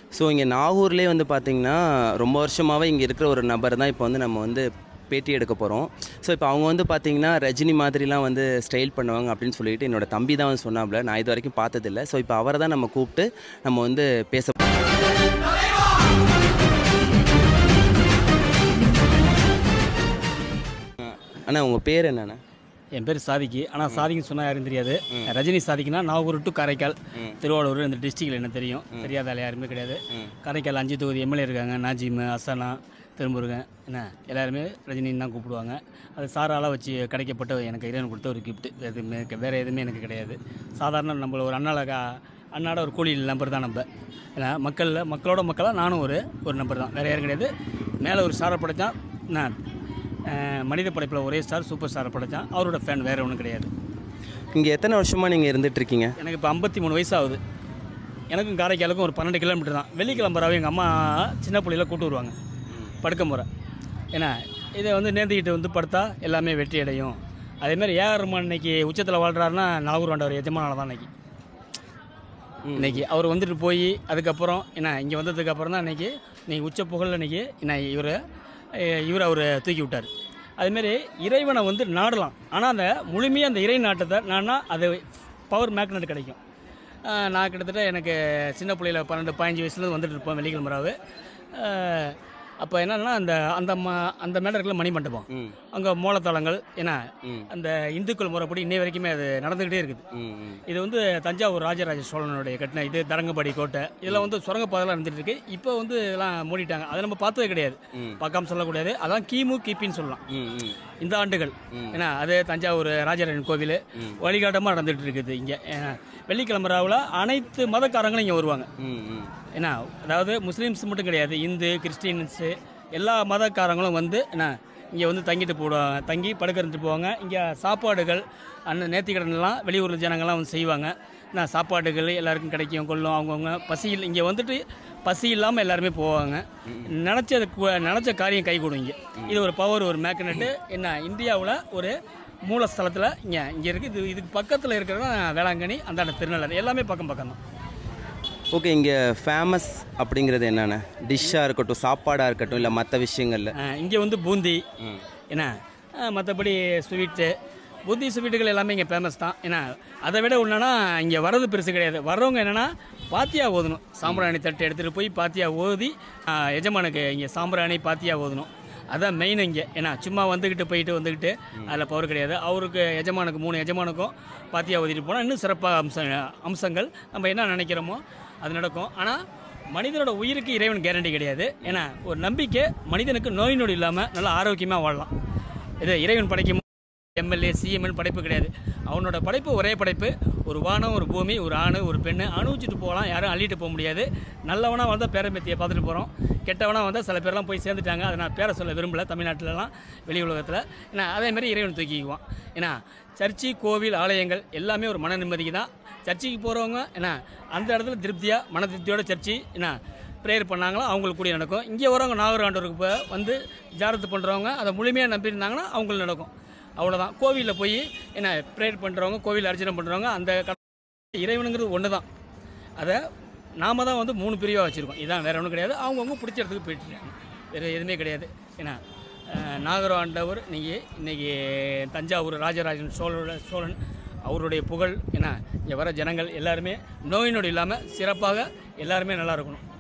So இங்கே நாகூர்லேயே வந்து பார்த்திங்கன்னா ரொம்ப வருஷமாகவே இங்கே இருக்கிற ஒரு நபர் தான் இப்போ வந்து நம்ம வந்து பேட்டி எடுக்க போகிறோம். ஸோ இப்போ அவங்க வந்து பார்த்திங்கன்னா ரஜினி மாதிரிலாம் வந்து ஸ்டைல் பண்ணுவாங்க அப்படின்னு சொல்லிட்டு என்னோடய தம்பி தான் வந்து சொன்னாப்புல. நான் இது வரைக்கும் பார்த்ததில்லை. ஸோ இப்போ அவரை தான் நம்ம கூப்பிட்டு நம்ம வந்து பேச. அண்ணா உங்கள் பேர் என்னண்ணா? என் பேர் சாதிக்கு. ஆனால் சாதிக்குன்னு சொன்னால் யாரும் தெரியாது. ரஜினி சாதிக்குன்னா நாகூர் டு காரைக்கால், திருவாரூர் இந்த டிஸ்ட்ரிக்டில் என்ன தெரியும், தெரியாத ஆள் யாருமே கிடையாது. காரைக்கால் 5 தொகுதி எம்எல்ஏ இருக்காங்க. நாஜிம், அசனா, திருமுருகன், என்ன எல்லாருமே ரஜினின்னு தான் கூப்பிடுவாங்க. அது சாரால் வச்சு கிடைக்கப்பட்ட எனக்கு இறைவன் கொடுத்த ஒரு கிஃப்ட்டு. எதுவுமே வேறு எதுவுமே எனக்கு கிடையாது. சாதாரண நம்மள ஒரு அண்ணாட ஒரு கூலி நம்பர் தான் நம்ம. ஏன்னா மக்களோட மக்களாக நானும் ஒரு நம்பர் தான், வேறு யாரும் கிடையாது. மேலே ஒரு ஸ்டாரை படைத்தான் நான் மனித படைப்பில் ஒரே ஸ்டார், சூப்பர் ஸ்டாரை படைத்தான். அவரோட ஃபேன் வேறு ஒன்றும் கிடையாது. இங்கே எத்தனை வருஷமாக நீங்கள் இருந்துகிட்ருக்கீங்க? எனக்கு இப்போ 53 வயசு ஆகுது. எனக்கும் காரைக்காலுக்கும் ஒரு 12 கிலோமீட்டர் தான். வெள்ளிக்கிழம்பராவே எங்கள் அம்மா சின்ன பிள்ளையில கூட்டு வருவாங்க படுக்க முறை. ஏன்னா இதை வந்து நேர்ந்துக்கிட்டு வந்து படுத்தா எல்லாமே வெற்றி அடையும். அதேமாதிரி ஏஆர் ரஹ்மான் இன்னைக்கு உச்சத்தில் வாழ்கிறாருன்னா நாகூர் ஆண்டவர் எஜமானால தான் இன்னைக்கு அவர் வந்துட்டு போய் அதுக்கப்புறம் என்ன இங்கே வந்ததுக்கப்புறம் தான் இன்றைக்கி உச்ச புகழில் இன்றைக்கி என்ன இவர் அவர் தூக்கி விட்டார். அதுமாரி இறைவனை வந்து நாடலாம். ஆனால் அந்த முழுமையாக அந்த இறை நாட்டத்தை நான்னா அது பவர் மேக்னெட் கிடைக்கும். நான் கிட்டத்தட்ட எனக்கு சின்ன பிள்ளையில 12-15 வயசுலேருந்து வந்துட்டு இருப்போம் வெள்ளிக்கிழமராவு. அப்போ என்னன்னா அந்த மேடருக்குள்ள மணி மண்டபம், அங்கே மூலத்தளங்கள், ஏன்னா அந்த இந்துக்கள் முறைப்படி இன்னை வரைக்குமே அது நடந்துக்கிட்டே இருக்குது. இது வந்து தஞ்சாவூர் ராஜராஜ சோழனுடைய கட்டின இது தரங்கம்பாடி கோட்டை, இதெல்லாம் வந்து சுரங்கப்பாதைலாம் இருந்துட்டு இருக்கு. இப்போ வந்து இதெல்லாம் மூடிட்டாங்க. அதை நம்ம பார்த்ததே கிடையாது, பார்க்காம சொல்லக்கூடாது. அதான் கிபின்னு சொல்லலாம் இந்த ஆண்டுகள். ஏன்னா அது தஞ்சாவூர் ராஜராஜன் கோவில் வழிகாட்டமாக நடந்துகிட்டு இருக்குது. இங்கே வெள்ளிக்கிழமை ராவில் அனைத்து மதக்காரங்களும் இங்கே வருவாங்க. ஏன்னா அதாவது முஸ்லீம்ஸ் மட்டும் கிடையாது, இந்து, கிறிஸ்டின்ஸு எல்லா மதக்காரங்களும் வந்து என்ன இங்கே வந்து தங்கி படுக்கிறதுட்டு போவாங்க. இங்கே சாப்பாடுகள் நேர்த்திக்கடன்லாம் வெளியூர் ஜனங்கள்லாம் வந்து செய்வாங்க. நான் சாப்பாடுகள் எல்லாருக்கும் கிடைக்கும் கொள்ளும். அவங்கவுங்க பசியில் இங்கே வந்துட்டு பசி இல்லாமல் எல்லாருமே போவாங்க. நினச்ச காரியம் கை கொடுங்க. இது ஒரு பவர், ஒரு மேக்னெட்டு. என்ன இந்தியாவில் ஒரு மூலஸ்தலத்தில் இங்கே இருக்குது. இதுக்கு பக்கத்தில் இருக்கிறது வேளாங்கண்ணி, அந்த திருநள்ளாறு, எல்லாமே பக்கம் தான். ஓகே, இங்கே ஃபேமஸ் அப்படிங்கிறது என்னென்ன டிஷ்ஷாக இருக்கட்டும், சாப்பாடாக இருக்கட்டும், இல்லை மற்ற விஷயங்களில்? இங்கே வந்து பூந்தி, என்ன மற்றபடி ஸ்வீட்டு, பூந்தி ஸ்வீட்டுகள் எல்லாமே இங்கே ஃபேமஸ் தான். ஏன்னா அதை விட ஒன்றுனா இங்கே வர்றது பெருசு கிடையாது. வர்றவங்க என்னென்னா பாத்தியா ஓதணும். சாம்பிராணி தட்டு எடுத்துகிட்டு போய் பாத்தியா ஓதி எஜமானுக்கு இங்கே சாம்பிராணி பாத்தியா ஓதணும். அதான் மெயின் இங்கே. ஏன்னா சும்மா போயிட்டு வந்துக்கிட்டு அதில் பவர் கிடையாது. அவருக்கு எஜமானுக்கு 3 எஜமானுக்கும் பாத்தியா ஓதிட்டு போனால் இன்னும் சிறப்பாக அம்சங்கள் நம்ம என்ன நினைக்கிறோமோ அது நடக்கும். ஆனால் மனிதனோட உயிருக்கு இறைவன் கேரண்டி கிடையாது. ஏன்னா ஒரு நம்பிக்கை மனிதனுக்கு நோய் நொடி இல்லாமல் நல்லா ஆரோக்கியமாக வாழலாம். இது இறைவன் படைக்கும் எம்எல்ஏ சிஎம்எல் படைப்பு கிடையாது. அவனோட படைப்பு ஒரே படைப்பு. ஒரு வானம், ஒரு பூமி, ஒரு ஆண், ஒரு பெண்ணு அனுபவிச்சுட்டு போகலாம். யாரும் அள்ளிட்டு போக முடியாது. நல்லவனாக வந்தால் பேரம்பேத்தியை பார்த்துட்டு போகிறோம். கெட்டவனாக வந்தால் சில பேர்லாம் போய் சேர்ந்துட்டாங்க. அதை நான் பேரை சொல்ல விரும்பலை தமிழ்நாட்டிலலாம், வெளி உலகத்தில். ஏன்னா அதேமாதிரி இறைவன் தூக்கிக்குவான். ஏன்னா சர்ச்சு, கோவில், ஆலயங்கள் எல்லாமே ஒரு மன நிம்மதிக்கு தான். சர்ச்சுக்கு போகிறவங்க ஏன்னா அந்த இடத்துல திருப்தியாக மன திருப்தியோட சர்ச்சு என்ன ப்ரேயர் பண்ணாங்களோ அவங்களுக்கு கூட நடக்கும். இங்கே வரவங்க நாகூர் ஆண்டவருக்கு வந்து ஜாரத்து பண்ணுறவங்க அதை முழுமையாக நம்பியிருந்தாங்கன்னா அவங்களுக்கு நடக்கும். அவ்வளோதான். கோவிலில் போய் என்ன ப்ரேயர் பண்ணுறவங்க, கோவில் அர்ச்சனை பண்ணுறவங்க, அந்த இறைவனுங்கிறது ஒன்று தான். அதை நாம தான் வந்து 3 பிரிவாக வச்சுருக்கோம். இதுதான், வேறு ஒன்றும் கிடையாது. அவங்கவுங்க பிடிச்ச இடத்துக்கு போயிட்டுருக்காங்க, வேறு எதுவுமே கிடையாது. ஏன்னா நாகூர் ஆண்டவர் இன்றைக்கி தஞ்சாவூர் ராஜராஜன் சோழன் அவருடைய புகழ். ஏன்னா இங்கே வர ஜனங்கள் எல்லாருமே நோய் நொடி இல்லாமல் சிறப்பாக எல்லாருமே நல்லா இருக்கணும்.